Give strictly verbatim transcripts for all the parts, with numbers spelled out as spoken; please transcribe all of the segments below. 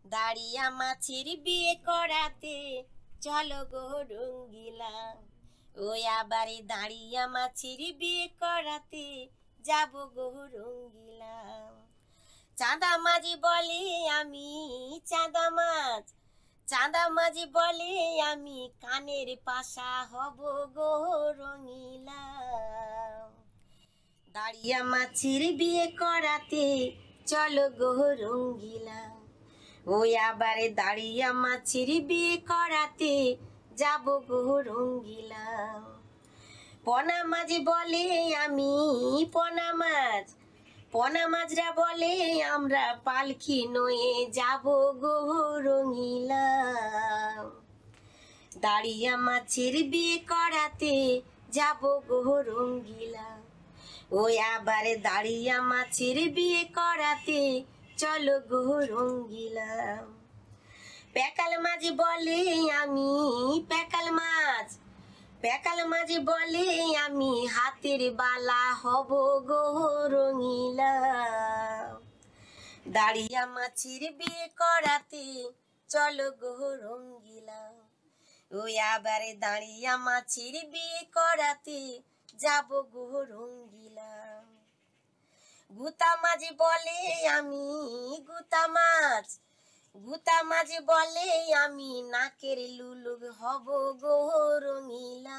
দাঁড়িয়া মাছির বিয়ে করাতে চলো গো রঙ্গিলা। ওই আবারে দাঁড়িয়া মাছির বিয়ে করাতে যাব গো রঙ্গিলা। চাঁদা মাঝি বলে আমি চাঁদা মাছ, চাঁদা মাঝি বলে আমি কানের পাশা হব গো রঙিলা। দাঁড়িয়া মাছির বিয়ে করাতে চলো গো রঙ্গিলা। ওই আবারে দাঁড়িয়া মাছির বিয়ে করাতে যাব গো রঙ্গিলা। পনা মাঝি বলে আমি পনা মাছ, পনা মাছরা বলে আমরা পালকি নয়ে যাব গো রঙ্গিলা। দাঁড়িয়া মাছের বিয়ে করাতে যাব গো রঙ্গিলা। ওই আবারে দাঁড়িয়া মাছের বিয়ে করাতে চলো গো রঙ্গিলা। প্যাকাল মাঝি বলে আমি প্যাকাল মাছ, প্যাকাল মাঝি বলে আমি হাতের বালা হব গো রঙ্গিলা। দাঁড়িয়া মাছের বিয়ে করাতে চলো গো রঙ্গিলা। ওই আবারে দাঁড়িয়া মাছের বিয়ে করাতে যাব গো রঙ্গিলা। গুতা মাঝি বলে আমি গুতা মাছ, গুতা মাঝি বলে আমি নাকের লুলুক হব গো রঙ্গিলা।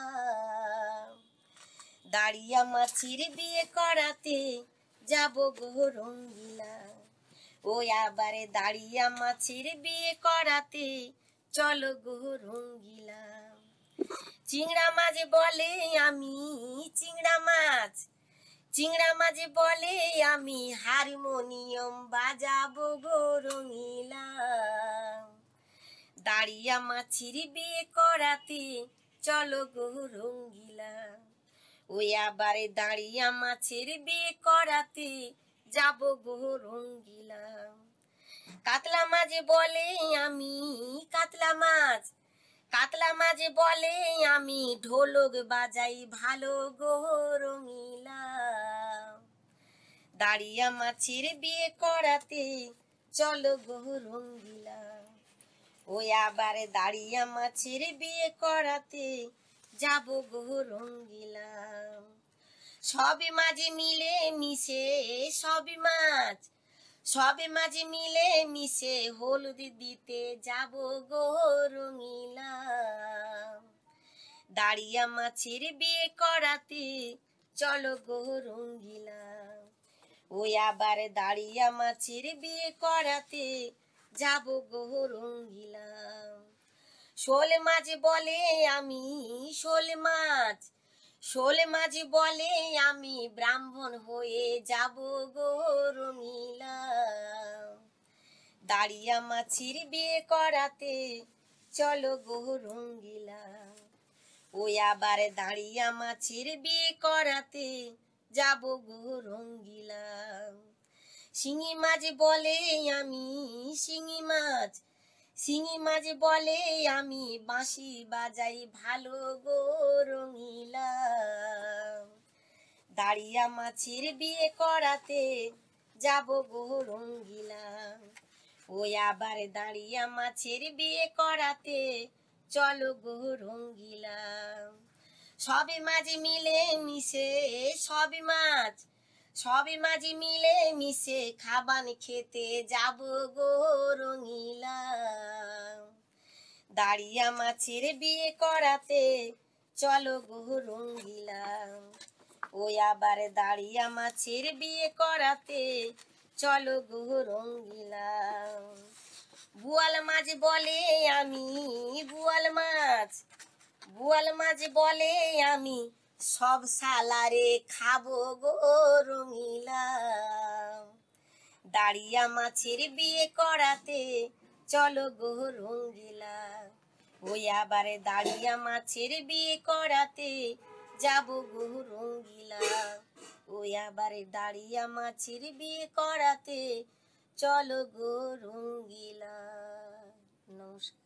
দাঁড়িয়া মাছির বিয়ে করাতে যাব গো রঙ্গিলা। ওই আবারে দাঁড়িয়া মাছির বিয়ে করাতে চলো গো রঙ্গিলা। চিংড়া মাঝি বলে আমি চিংড়া মাছ, চিংড়া মাঝি বলে আমি হারমোনিয়াম বাজাবো গো রঙ্গিলা। দাঁড়িয়া মাছির বিয়ে করাতে চলো গো রঙ্গিলা। ওই আবারে দাঁড়িয়া মাছের বিয়ে করাতে যাব গো রঙ্গিলা। কাতলা মাঝি বলে আমি কাতলা মাছ, কাতলা মাঝি বলে আমি ঢোলক বাজাই ভালো গো রঙ্গিলা। দাঁড়িয়া মাছের বিয়ে করাতে চলো গো রঙ্গিলা। ওই আবারে দাঁড়িয়া মাছের বিয়ে করাতে যাব গো রঙ্গিলা। সবই মাঝে মিলে মিশে সবই মাছ, সবে মাঝে মিলে মিশে হলুদ দিতে যাব গো রঙ্গিলা। দাঁড়িয়া মাছের বিয়ে করাতে চলো গো রঙ্গিলা। ওই আবার দাঁড়িয়া মাছের বিয়ে করাতে যাব গো রঙ্গিলা। শোল মাছ বলে আমি শোল মাছ, শোল মাঝি বলে আমি ব্রাহ্মণ হয়ে যাব গো রঙ্গিলা। দাঁড়িয়া মাছির বিয়ে করাতে চলো গো রঙ্গিলা। ওই আবার দাঁড়িয়া মাছির বিয়ে করাতে যাব গো রঙ্গিলা। শিঙি মাছ বলে আমি শিঙি মাছ, শিঙি মাছ বলে আমি বাঁশি বাজাই ভালো গো রঙ্গিলা। দাঁড়িয়া মাছের বিয়ে করাতে যাব গো রঙ্গিলা। ওই আবার দাঁড়িয়া মাছের বিয়ে করাতে চলো গো রঙ্গিলা। সবে মাঝে মিলে মিশে সবে মাছ, সবে মাঝে মিলে মিশে খাবান খেতে যাব গো রঙ্গিলা। দাঁড়িয়া মাছের বিয়ে করাতে চলো গো রঙ্গিলা। ওই আবার দাঁড়িয়া মাছের বিয়ে করাতে চলো গো রঙ্গিলা। বুয়াল মাছ বলে আমি বুয়াল মাছ, বুয়াল মাছ বলে আমি সব সালারে খাবো গো রঙ্গিলা। দাঁড়িয়া মাছের বিয়ে করাতে চলো গো রঙ্গিলা। ওই আবার দাঁড়িয়া মাছের বিয়ে করাতে যাব গো রঙ্গিলা। ওই আবার দাঁড়িয়া মাছের বিয়ে করাতে চলো গো রঙ্গিলা। নমস্কার।